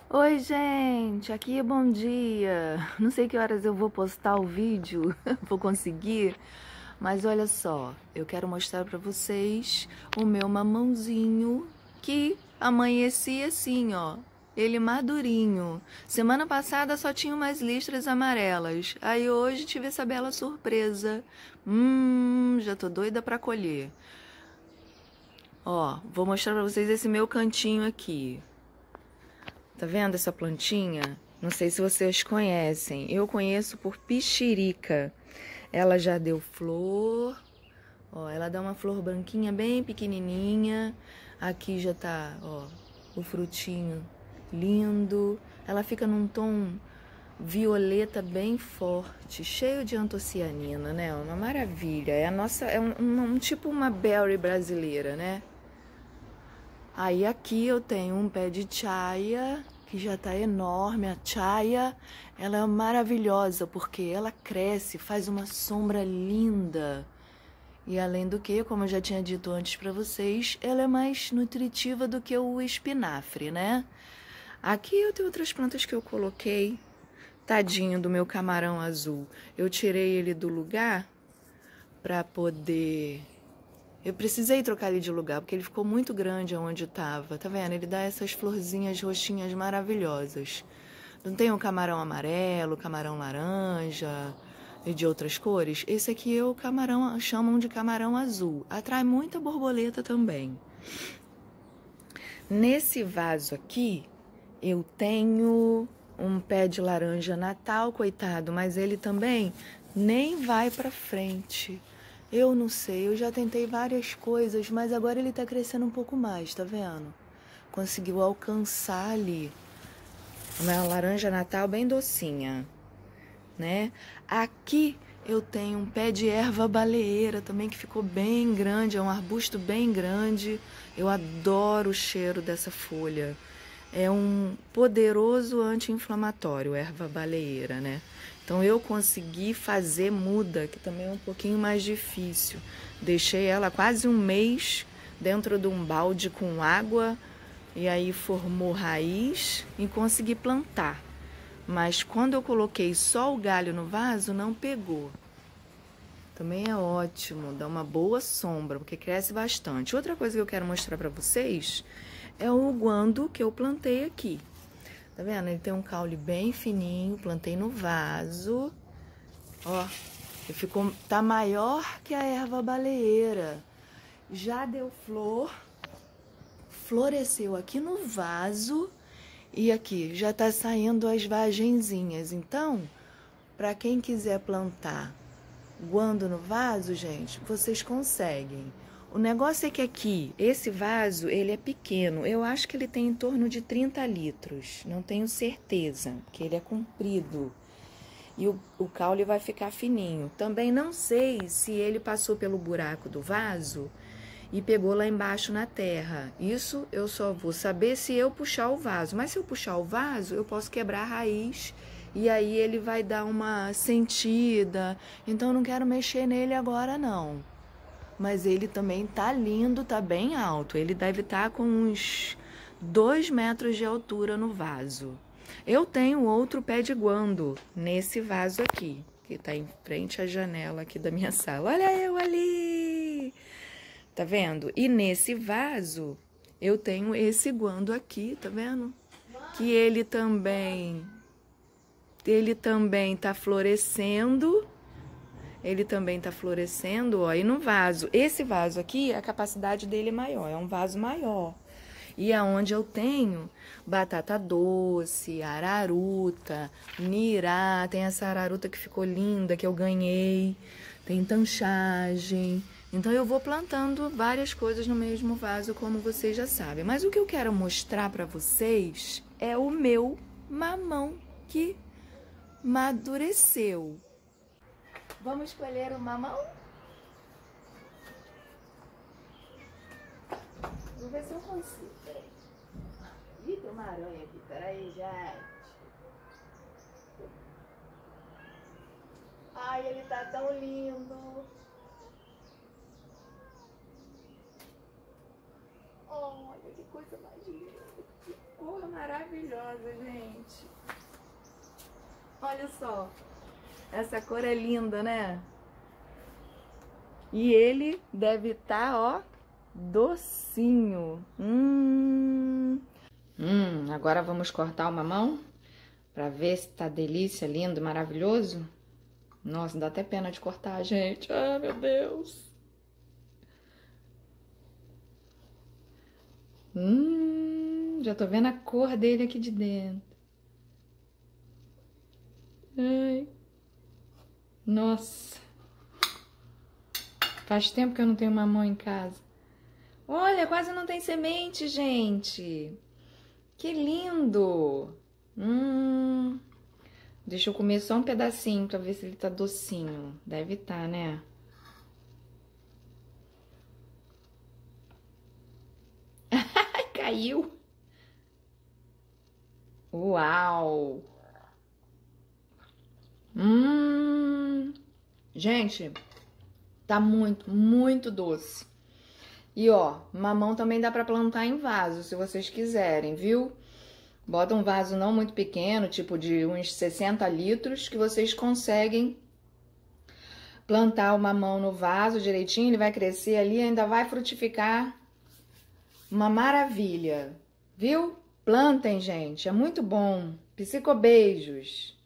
Oi, gente, aqui é bom dia. Não sei que horas eu vou postar o vídeo, vou conseguir, mas olha só, eu quero mostrar pra vocês o meu mamãozinho que amanheci assim, ó. Ele madurinho. Semana passada só tinha umas listras amarelas. Aí hoje tive essa bela surpresa. Já tô doida pra colher. Ó, vou mostrar pra vocês esse meu cantinho aqui. Tá vendo essa plantinha? Não sei se vocês conhecem. Eu conheço por pichirica. Ela já deu flor. Ó, ela dá uma flor branquinha bem pequenininha. Aqui já tá, ó, o frutinho lindo. Ela fica num tom violeta bem forte, cheio de antocianina, né? Uma maravilha. É a nossa, um tipo uma berry brasileira, né? Aí aqui eu tenho um pé de chaia que já tá enorme. A chaia, ela é maravilhosa porque ela cresce, faz uma sombra linda. E além do que, como eu já tinha dito antes para vocês, ela é mais nutritiva do que o espinafre, né? Aqui eu tenho outras plantas que eu coloquei. Tadinho do meu camarão azul. Eu tirei ele do lugar para poder. Eu precisei trocar ele de lugar, porque ele ficou muito grande onde estava. Tá vendo? Ele dá essas florzinhas roxinhas maravilhosas. Não tem o camarão amarelo, camarão laranja e de outras cores? Esse aqui é o camarão, chamam de camarão azul. Atrai muita borboleta também. Nesse vaso aqui, eu tenho um pé de laranja natal, coitado, mas ele também nem vai pra frente. Eu não sei, eu já tentei várias coisas, mas agora ele tá crescendo um pouco mais, tá vendo? Conseguiu alcançar ali. Uma laranja natal bem docinha, né? Aqui eu tenho um pé de erva baleeira também que ficou bem grande, é um arbusto bem grande. Eu adoro o cheiro dessa folha. É um poderoso anti-inflamatório, erva baleeira, né? Então eu consegui fazer muda, que também é um pouquinho mais difícil. Deixei ela quase um mês dentro de um balde com água e aí formou raiz e consegui plantar. Mas quando eu coloquei só o galho no vaso, não pegou. Também é ótimo, dá uma boa sombra, porque cresce bastante. Outra coisa que eu quero mostrar para vocês é o guando que eu plantei aqui. Tá vendo? Ele tem um caule bem fininho, plantei no vaso. Ó, ele ficou, tá maior que a erva baleeira. Já deu flor, floresceu aqui no vaso e aqui já tá saindo as vagenzinhas. Então, para quem quiser plantar guando no vaso, gente, vocês conseguem. O negócio é que aqui, esse vaso, ele é pequeno. Eu acho que ele tem em torno de 30 litros. Não tenho certeza, porque ele é comprido. E o caule vai ficar fininho. Também não sei se ele passou pelo buraco do vaso e pegou lá embaixo na terra. Isso eu só vou saber se eu puxar o vaso. Mas se eu puxar o vaso, eu posso quebrar a raiz e aí ele vai dar uma sentida. Então eu não quero mexer nele agora não. Mas ele também tá lindo, tá bem alto. Ele deve estar com uns 2 metros de altura no vaso. Eu tenho outro pé de guando nesse vaso aqui, que tá em frente à janela aqui da minha sala. Olha eu ali! Tá vendo? E nesse vaso eu tenho esse guando aqui, tá vendo? Que ele também tá florescendo. Ele também tá florescendo, ó, e no vaso. Esse vaso aqui, a capacidade dele é maior, é um vaso maior. E é onde eu tenho batata doce, araruta, nirá, tem essa araruta que ficou linda, que eu ganhei, tem tanchagem. Então eu vou plantando várias coisas no mesmo vaso, como vocês já sabem. Mas o que eu quero mostrar pra vocês é o meu mamão que madureceu. Vamos escolher o mamão? Vou ver se eu consigo. Peraí. Ih, tem uma aranha aqui. Peraí, gente. Ai, ele tá tão lindo. Olha que coisa mais linda. cor maravilhosa, gente. Olha só. Essa cor é linda, né? E ele deve estar, ó, docinho. Agora vamos cortar o mamão pra ver se tá delícia, lindo, maravilhoso. Nossa, dá até pena de cortar, gente. Ai, meu Deus. Já tô vendo a cor dele aqui de dentro. Ai. Nossa. Faz tempo que eu não tenho mamão em casa. Olha, quase não tem semente, gente. Que lindo. Deixa eu comer só um pedacinho pra ver se ele tá docinho. Deve tá, né? Ai, caiu. Uau. Gente, tá muito, muito doce. E ó, mamão também dá pra plantar em vaso, se vocês quiserem, viu? Bota um vaso não muito pequeno, tipo de uns 60 litros, que vocês conseguem plantar o mamão no vaso direitinho, ele vai crescer ali e ainda vai frutificar. Uma maravilha, viu? Plantem, gente, é muito bom. Psicobeijos!